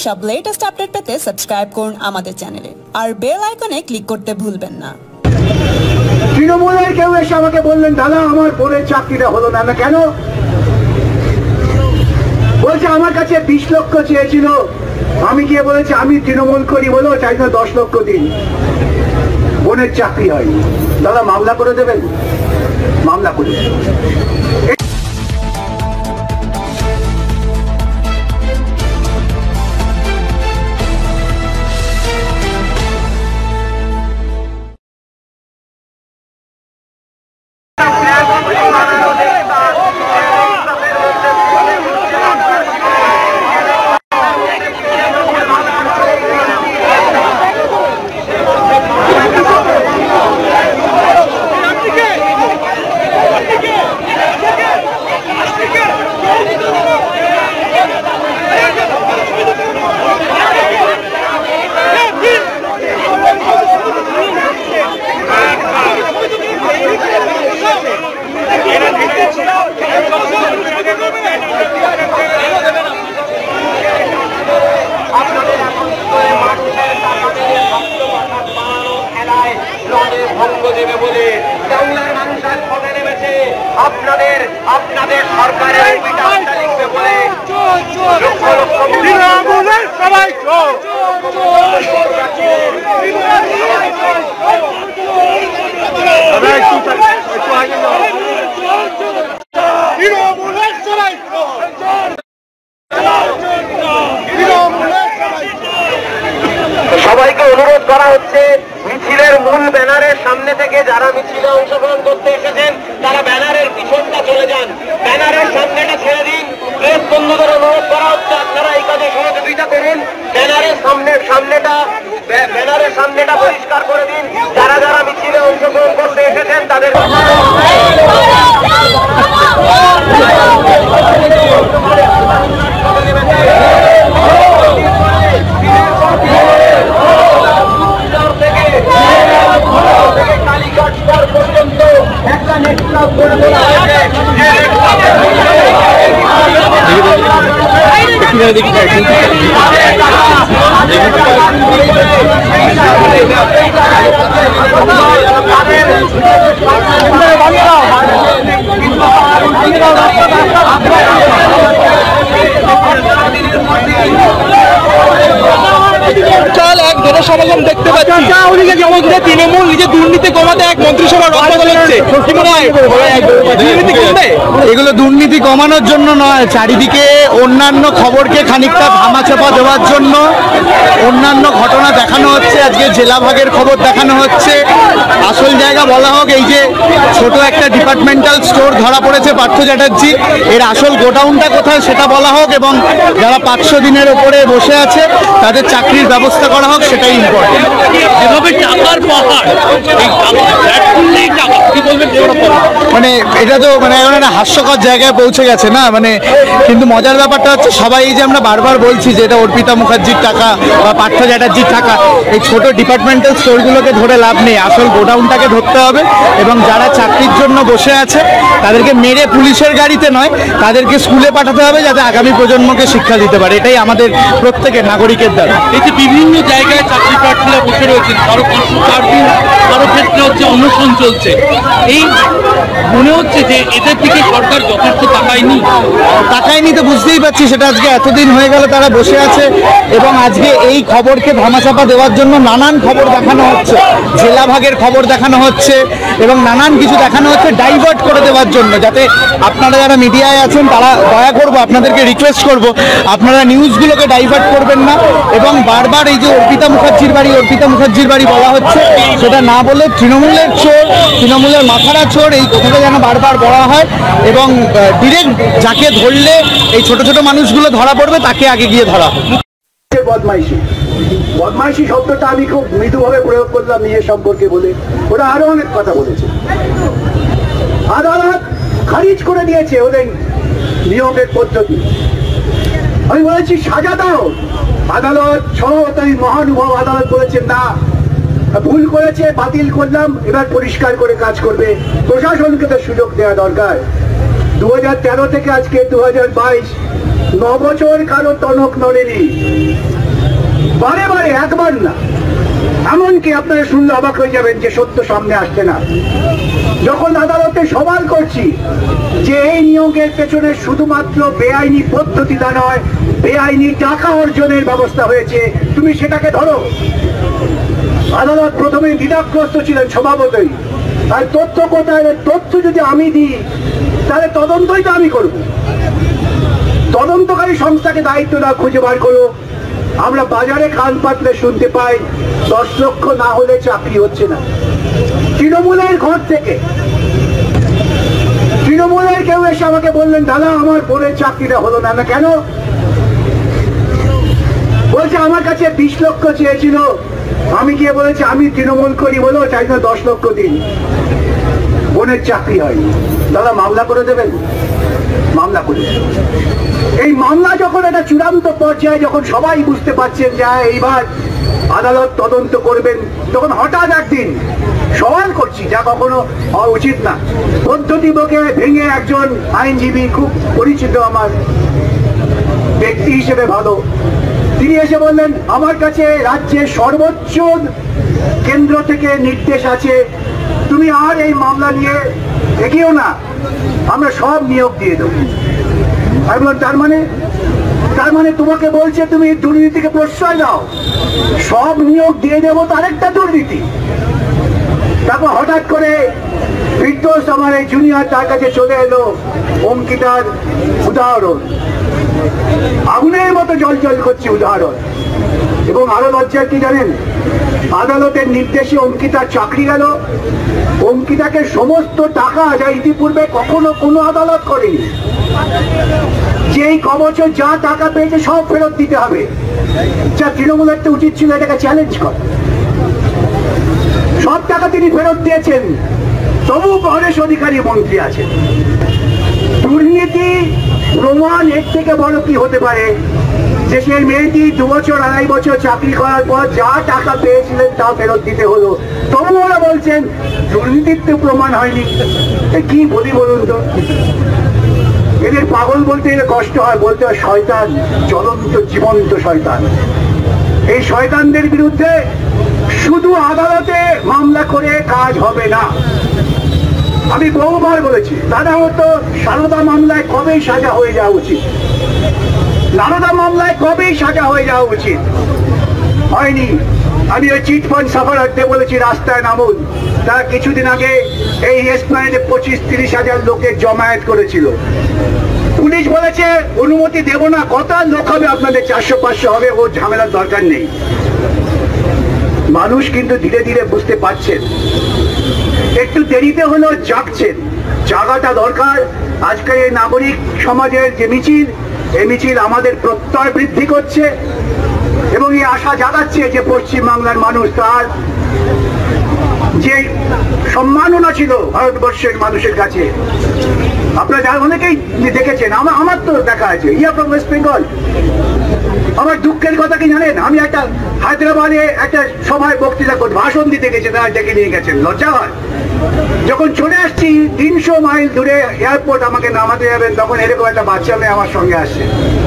সব latest update পেতে subscribe করুন আমাদের চ্যানেলে আর বেল আইকনে ক্লিক করতে ভুলবেন না। তৃণমূলের কেউ এসে আমাকে বললেন, দাদা আমার বোনের চাকরিটা হলো না। না কেন? বলছে আমার কাছে 20 লক্ষ চেয়েছিল, আমি গিয়ে বলেছি আমি তৃণমূল করি বলো, চাই না 10 লক্ষ দিন, বোনের চাকরি হয়নি। দাদা মামলা করে দেবেন? মামলা করে দেবেন। আপনাদের সরকারের লিখবে বলে লক্ষ লক্ষ সবাই সবাইকে অনুরোধ করা হচ্ছে মিছিলের মূল ব্যানারের সামনে থেকে যারা মিছিলে অংশগ্রহণ করতে এসেছেন তারা ব্যানারের পিছনটা চলে যান, ব্যানারের সামনেটা ছেড়ে দিন। প্রেস বন্ধুদের অনুরোধ করা হচ্ছে আপনারা এই কাজে সহযোগিতা করুন। ব্যানারের সামনেটা পরিষ্কার করে দিন। যারা যারা মিছিলে অংশগ্রহণ করতে এসেছেন তাদের সমাগম দেখতে পাচ্ছি। তৃণমূল নিজের দুর্নীতি কমাতে এক মন্ত্রিসভা রক্ষা হচ্ছে, কি মনে হয় দুর্নীতি কমবে? এগুলো দুর্নীতি কমানোর জন্য নয়, চারিদিকে অন্যান্য খবরকে খানিকটা ধামাচাপা দেওয়ার জন্য অন্যান্য ঘটনা দেখানো হচ্ছে। আজকে জেলাভাগের খবর দেখানো হচ্ছে, আসল জায়গা বলা হোক। এই যে ছোট একটা ডিপার্টমেন্টাল স্টোর ধরা পড়েছে পার্থ চ্যাটার্জি, এর আসল গোডাউনটা কোথায় সেটা বলা হোক, এবং যারা 500 দিনের ওপরে বসে আছে তাদের চাকরির ব্যবস্থা করা হোক, সেটাই ইম্পর্টেন্ট। যেভাবে টাকার পাহাড়, মানে এটা তো মানে এখন একটা হাস্যকর জায়গায় পৌঁছে গেছে না, মানে কিন্তু মজার ব্যাপারটা হচ্ছে সবাই এই যে আমরা বারবার বলছি যে এটা অর্পিতা মুখার্জির টাকা বা পার্থ চ্যাটার্জির টাকা, এই ছোট ডিপার্টমেন্টাল স্টোরগুলোকে ধরে লাভ নেই, আসল গোডাউনটাকে ধরতে হবে। এবং যারা চাকরির জন্য বসে আছে তাদেরকে মেরে পুলিশের গাড়িতে নয়, তাদেরকে স্কুলে পাঠাতে হবে যাতে আগামী প্রজন্মকে শিক্ষা দিতে পারে। এটাই আমাদের প্রত্যেকের নাগরিকের দ্বারা। এই যে বিভিন্ন জায়গায় চাকরি প্রার্থীরা বসে রয়েছেন, কারো 504 দিন, কারো ক্ষেত্রে হচ্ছে অনশন চলছে, এই মনে হচ্ছে যে এদের থেকে সরকার যথেষ্ট তাকায়নি তো বুঝতেই পারছি। সেটা আজকে এতদিন হয়ে গেল তারা বসে আছে, এবং আজকে এই খবরকে ধামাচাপা দেওয়ার জন্য নানান খবর দেখানো হচ্ছে, জেলাভাগের খবর দেখানো হচ্ছে এবং নানান কিছু দেখানো হচ্ছে ডাইভার্ট করে দেওয়ার জন্য, যাতে আপনারা যারা মিডিয়ায় আছেন তারা দয়া করবো, আপনাদেরকে রিকোয়েস্ট করব আপনারা নিউজগুলোকে ডাইভার্ট করবেন না। এবং বারবার এই যে অর্পিতা মুখার্জির বাড়ি বলা হচ্ছে, সেটা না বলে তৃণমূলের চোর, তৃণমূলের মাথারা চোর, এই কথাটা যেন বারবার বলা হয়। এবং ডিরেক্ট যাকে ধরলে এই ছোট ছোট মানুষগুলো ধরা পড়বে তাকে আগে গিয়ে ধরা। বদমাইশি শব্দটা আমি খুব মৃদুভাবে প্রয়োগ করলাম নিজের সম্পর্কে বলে, ওরা আরো অনেক কথা বলেছে। আদালত খারিজ করে দিয়েছে ওদের নিয়োগের পদ্ধতি। আমি বলেছি সাজা দাও, আদালত সহতাই মহানুভব আদালত বলেছেন না, ভুল করেছে, বাতিল করলাম, এবার পরিষ্কার করে কাজ করবে, প্রশাসনকে তো সুযোগ দেওয়া দরকার। 2013 থেকে আজকে 2022, 9 বছর কারো টনক নড়েনি। একবার না, এমনকি আপনারা শুনলে অবাক হয়ে যাবেন যে সত্য সামনে আসছে না। যখন আদালতে সওয়াল করছি যে এই নিয়োগের পেছনে শুধুমাত্র বেআইনি পদ্ধতিটা নয়, বেআইনি টাকা অর্জনের ব্যবস্থা হয়েছে, তুমি সেটাকে ধরো। আদালত প্রথমে দ্বিধাগ্রস্ত ছিলেন স্বভাবতই। আর তথ্য কোথায়? তথ্য যদি আমি দিই তাহলে তদন্তই তো আমি করব। তদন্তকারী সংস্থাকে দায়িত্ব না, খুঁজে বার করো। আমরা বাজারে কান পাতলে শুনতে পাই 10 লক্ষ না হলে চাকরি হচ্ছে না। তৃণমূলের ঘর থেকে তৃণমূলের কেউ এসে আমাকে বললেন, দাদা আমার বোনের চাকরিটা হলো না। না কেন? বলছে আমার কাছে 20 লক্ষ চেয়েছিল, আমি গিয়ে বলেছি আমি তৃণমূল করি বলো, চাই না 10 লক্ষ দিন, বোনের চাকরি হয়নি। দাদা মামলা করে দেবেন? মামলা করে দেবেন। এই মামলা যখন একটা চূড়ান্ত পর্যায়ে, যখন সবাই বুঝতে পারছেন যে এইবার আদালত তদন্ত করবেন, তখন হঠাৎ একদিন সওয়াল করছি, যা কখনো হওয়া উচিত না, পদ্ধতিকে ভেঙে একজন আইনজীবী, খুব পরিচিত আমার ব্যক্তি হিসেবে ভালো, তিনি এসে বললেন আমার কাছে রাজ্যের সর্বোচ্চ কেন্দ্র থেকে নির্দেশ আছে, তুমি আর এই মামলা নিয়ে এগিয়েও না, আমরা সব নিয়োগ দিয়ে দেবো। আমি বললাম তার মানে তোমাকে বলছে তুমি দুর্নীতিকে প্রশ্রয় দাও, সব নিয়োগ দিয়ে দেবো, তার একটা দুর্নীতি। তারপর হঠাৎ করে বিদ্যুৎ আমার এই জুনিয়র, তার কাছে চলে এলো অঙ্কিতার উদাহরণ, আগুনের মতো জল জল করছে উদাহরণ। এবং আরো লজ্জার কি জানেন? আদালতের নির্দেশে অঙ্কিতার চাকরি গেল। অঙ্কিতাকে সমস্ত টাকা, যা ইতিপূর্বে কখনো কোনো আদালত করেনি, যেই কবছর যা টাকা পেয়েছে সব ফেরত দিতে হবে, যা তৃণমূলের তো উচিত ছিল এটাকে চ্যালেঞ্জ কর। সব টাকা তিনি ফেরত দিয়েছেন, তবু গণেশ অধিকারী মন্ত্রী আছেন। দুর্নীতি প্রমাণ এর থেকে বড় কি হতে পারে? যে সেই মেয়েটি 2 বছর 2.5 বছর চাকরি করার পর যা টাকা পেয়েছিলেন তা ফেরত দিতে হলো, তবু ওরা বলছেন দুর্নীতির তো প্রমাণ হয়নি। কি বলি বলুন তো? এদের পাগল বলতে এদের কষ্ট হয়, বলতে হয় শয়তান, জ্বলন্ত জীবন্ত শয়তান। এই শয়তানদের বিরুদ্ধে শুধু আদালতে মামলা করে কাজ হবে না। আমি বহুবার বলেছি, দাদা হতো সারদা মামলায় কবেই সাজা হয়ে যাওয়া উচিত, নারদা মামলায় কবেই সাজা হয়ে যাওয়া উচিত, হয়নি। আমি ওই চিটফান্ড সাফারারদের বলেছি রাস্তায় নামুন। তারা কিছুদিন আগে এই এসপ্ল্যানেডে 25-30 হাজার লোকের জমায়েত করেছিল। পুলিশ বলেছে অনুমতি দেব না, কত লোক হবে আপনাদের? 400-500 হবে, ও ঝামেলার দরকার নেই। মানুষ কিন্তু ধীরে ধীরে বুঝতে পারছেন, একটু দেরিতে হলেও জাগছেন, জাগাটা দরকার। আজকের এই নাগরিক সমাজের যে মিছিল, এই মিছিল আমাদের প্রত্যয় বৃদ্ধি করছে এবং এই আশা জাগাচ্ছে যে পশ্চিমবাংলার মানুষ তার যে সম্মাননা ছিল ভারতবর্ষের মানুষের কাছে, আপনারা যারা অনেকেই দেখেছেন, আমার তো দেখা আছে, ইয়া ফ্রম ওয়েস্ট বেঙ্গল। আমার দুঃখের কথা কি জানেন? আমি একটা হায়দ্রাবাদে একটা সভায় বক্তৃতা করতে ভাষণ দিতে গেছে, তারা ডেকে নিয়ে গেছেন, লজ্জা হয়। যখন চলে আসছি 300 মাইল দূরে এয়ারপোর্ট, আমাকে নামাতে যাবেন, তখন এরকম একটা বাচ্চা মেয়ে আমার সঙ্গে আসছে।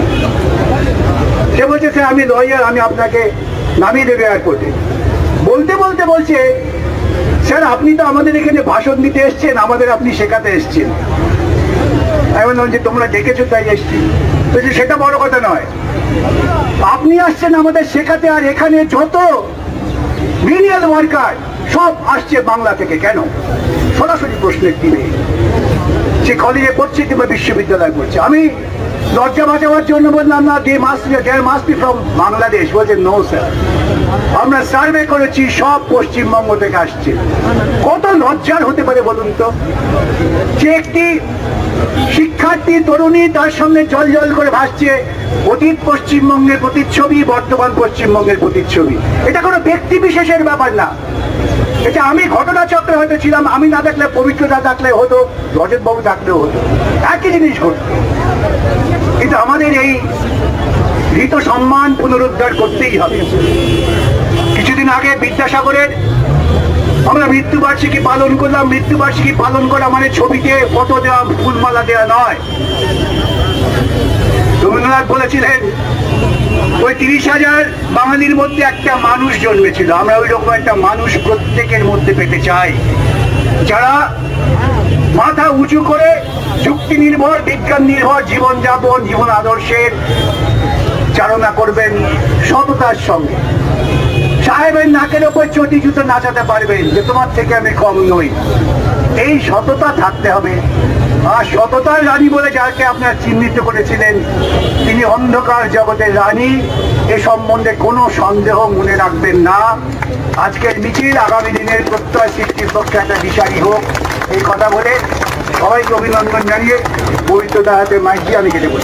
সে বলছে স্যার আমি লয়ার, আমি আপনাকে নামিয়ে দেবে এয়ারপোর্টে। বলতে বলতে বলছে স্যার আপনি তো আমাদের এখানে ভাষণ দিতে এসছেন, আমাদের আপনি শেখাতে এসছেন। আমি বললাম যে তোমরা ডেকেছো তাই এসছি। বলছে সেটা বড় কথা নয়, আপনি আসছেন আমাদের শেখাতে, আর এখানে যত মিনিয়াল ওয়ার্কার সব আসছে বাংলা থেকে, কেন? সরাসরি প্রশ্নের দিনে সে কলেজে পড়ছে কিংবা বিশ্ববিদ্যালয়ে পড়ছে। আমি লজ্জা বাঁচাবার জন্য বললাম না, there must be from Bangladesh. বলছে নো স্যার, আমরা সার্ভে করেছি সব পশ্চিমবঙ্গ থেকে আসছে। কত লজ্জার হতে পারে বলুন তো, যে একটি শিক্ষার্থী তরুণী তার সামনে জল জল করে ভাসছে অতীত পশ্চিমবঙ্গের প্রতিচ্ছবি, বর্তমান পশ্চিমবঙ্গের প্রতিচ্ছবি। এটা কোনো ব্যক্তি বিশেষের ব্যাপার না, এটা আমি ঘটনাচক্রে হয়তো ছিলাম, আমি না দেখলে পবিত্রতা থাকলে হতো, রজতবাবু থাকলেও হতো, একই জিনিস ঘটত। কিন্তু আমাদের এই হৃত সম্মান পুনরুদ্ধার করতেই হবে। কিছুদিন আগে বিদ্যাসাগরের আমরা মৃত্যুবার্ষিকী পালন করলাম। মৃত্যুবার্ষিকী পালন করা মানে ছবিতে ফটো দেওয়া, ফুলমালা দেওয়া নয়। রবীন্দ্রনাথ বলেছিলেন ওই 30,000 বাঙালির মধ্যে একটা মানুষ জন্মেছিল। আমরা ওই রকম একটা মানুষ প্রত্যেকের মধ্যে পেতে চাই, যারা মাথা উঁচু করে যুক্তি নির্ভর, বিজ্ঞান নির্ভর জীবনযাপন, জীবন আদর্শের চালনা করবেন সততার সঙ্গে। সাহেবের নাকের ওপর চটি জুতো নাচাতে পারবেন যে তোমার থেকে আমি কম নই, এই সততা থাকতে হবে। আর সততার রানী বলে যাকে আপনারা চিহ্নিত করেছিলেন, তিনি অন্ধকার জগতের রানী, এ সম্বন্ধে কোনো সন্দেহ মনে রাখবেন না। আজকের মিছিল আগামী দিনের প্রত্যয় সৃষ্টির পক্ষে একটা দিশারি হোক, এই কথা বলে সবাইকে অভিনন্দন জানিয়ে পবিত্রতার হাতে মাইক দিয়ে আমি কেটে বলি।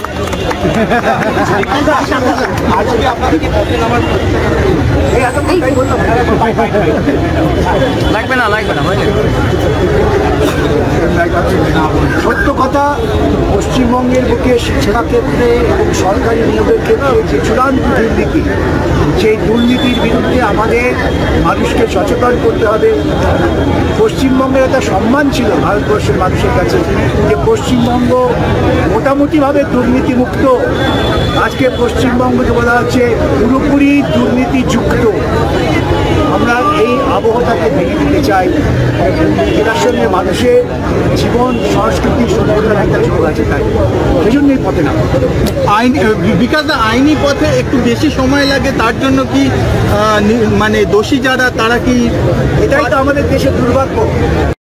সত্য কথা, পশ্চিমবঙ্গের বুকে শিক্ষাক্ষেত্রে এবং সরকারি নিয়োগের ক্ষেত্রে যে চূড়ান্ত দুর্নীতি, সেই দুর্নীতির বিরুদ্ধে আমাদের মানুষকে সচেতন করতে হবে। পশ্চিমবঙ্গের একটা সম্মান ছিল ভারতবর্ষের মানুষের কাছে যে পশ্চিমবঙ্গ মোটামুটিভাবে দুর্নীতিমুক্ত। আজকে পশ্চিমবঙ্গকে বলা হচ্ছে পুরোপুরি দুর্নীতিযুক্ত। আমরা এই আবহাওয়াটাকে ভেঙে দিতে চাই, এটার সঙ্গে মানুষের জীবন, সংস্কৃতি, সভ্যতার একটা যোগ আছে, তাই সেই জন্যই পথে না বিকাশ দা, আইনি পথে একটু বেশি সময় লাগে, তার জন্য কি মানে দোষী যারা তারা কি, এটাই তো আমাদের দেশের দুর্ভাগ্য।